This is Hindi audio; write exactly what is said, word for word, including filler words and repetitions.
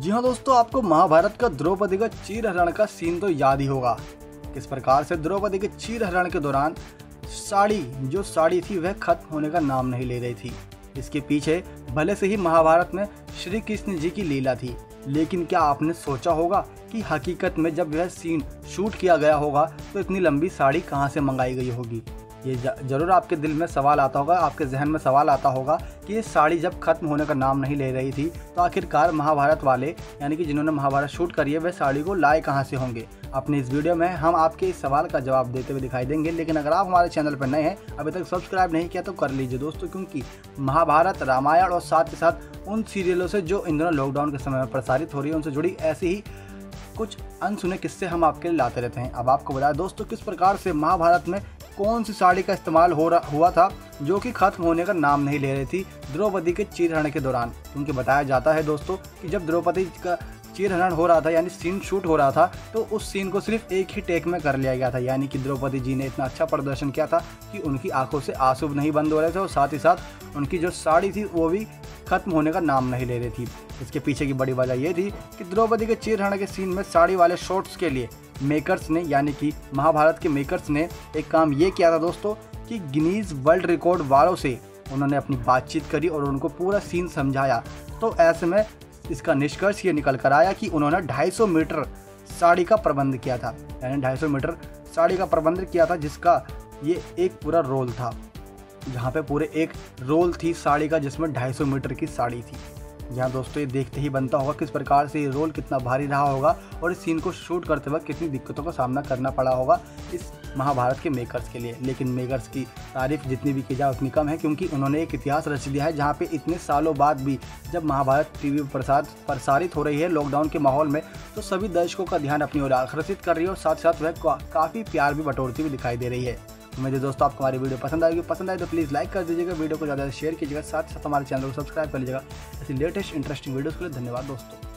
जी हाँ दोस्तों, आपको महाभारत का द्रौपदी का चीरहरण का सीन तो याद ही होगा। किस प्रकार से द्रौपदी के चीरहरण के दौरान साड़ी जो साड़ी थी वह खत्म होने का नाम नहीं ले रही थी। इसके पीछे भले से ही महाभारत में श्री कृष्ण जी की लीला थी, लेकिन क्या आपने सोचा होगा कि हकीकत में जब यह सीन शूट किया गया होगा तो इतनी लंबी साड़ी कहाँ से मंगाई गई होगी। ये ज़रूर आपके दिल में सवाल आता होगा, आपके जहन में सवाल आता होगा कि ये साड़ी जब खत्म होने का नाम नहीं ले रही थी तो आखिरकार महाभारत वाले यानी कि जिन्होंने महाभारत शूट करी है वह साड़ी को लाए कहाँ से होंगे। अपने इस वीडियो में हम आपके इस सवाल का जवाब देते हुए दिखाई देंगे। लेकिन अगर आप हमारे चैनल पर नए हैं, अभी तक सब्सक्राइब नहीं किया तो कर लीजिए दोस्तों, क्योंकि महाभारत, रामायण और साथ ही साथ उन सीरियलों से जो इन दोनों लॉकडाउन के समय में प्रसारित हो रही है उनसे जुड़ी ऐसी ही कुछ अनसुने किस्से हम आपके लिए लाते रहते हैं। अब आपको बताया दोस्तों किस प्रकार से महाभारत में कौन सी साड़ी का इस्तेमाल हो रहा हुआ था जो कि खत्म होने का नाम नहीं ले रही थी द्रौपदी के चीरहरण के दौरान। क्योंकि बताया जाता है दोस्तों कि जब द्रौपदी का चीरहरण हो रहा था यानी सीन शूट हो रहा था तो उस सीन को सिर्फ एक ही टेक में कर लिया गया था। यानी कि द्रौपदी जी ने इतना अच्छा प्रदर्शन किया था कि उनकी आंखों से आंसू नहीं बंद हो रहे थे और साथ ही साथ उनकी जो साड़ी थी वो भी खत्म होने का नाम नहीं ले रही थी। इसके पीछे की बड़ी वजह ये थी कि द्रौपदी के चीरहरण के सीन में साड़ी वाले शॉट्स के लिए मेकर्स ने यानी कि महाभारत के मेकर्स ने एक काम ये किया था दोस्तों कि गिनीज वर्ल्ड रिकॉर्ड वालों से उन्होंने अपनी बातचीत करी और उनको पूरा सीन समझाया। तो ऐसे में इसका निष्कर्ष ये निकल कर आया कि उन्होंने दो सौ पचास मीटर साड़ी का प्रबंध किया था, यानी दो सौ मीटर साड़ी का प्रबंध किया था जिसका ये एक पूरा रोल था, जहाँ पे पूरे एक रोल थी साड़ी का जिसमें दो सौ मीटर की साड़ी थी। यहाँ दोस्तों ये देखते ही बनता होगा किस प्रकार से ये रोल कितना भारी रहा होगा और इस सीन को शूट करते वक्त कितनी दिक्कतों का सामना करना पड़ा होगा इस महाभारत के मेकर्स के लिए। लेकिन मेकर्स की तारीफ जितनी भी की जाए उतनी कम है, क्योंकि उन्होंने एक इतिहास रच दिया है जहाँ पे इतने सालों बाद भी जब महाभारत टीवी पर प्रसार प्रसारित हो रही है लॉकडाउन के माहौल में तो सभी दर्शकों का ध्यान अपनी ओर आकर्षित कर रही है और साथ साथ वह काफ़ी प्यार भी बटोरती हुई दिखाई दे रही है। मुझे दोस्तों आपको हमारी वीडियो पसंद आएगी, पसंद आए तो प्लीज़ लाइक कर दीजिएगा, वीडियो को ज़्यादा शेयर कीजिएगा, साथ ही साथ हमारे चैनल को सब्सक्राइब कर लीजिएगा। ऐसी लेटेस्ट इंटरेस्टिंग वीडियोस के लिए धन्यवाद दोस्तों।